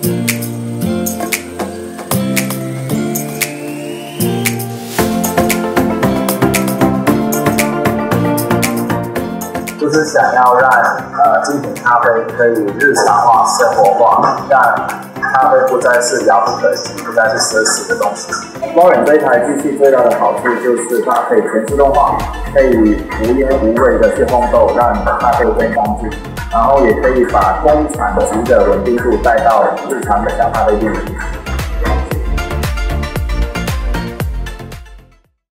就是想要让精品咖啡可以日常化、生活化，让咖啡不再是遥不可及、不再是奢侈的东西。Morin 这一台机器最大的好处就是它可以全自动化，可以无烟无味的去烘豆，让咖啡更干净，然后也可以把工厂级的稳定度带到日常的小咖啡店里。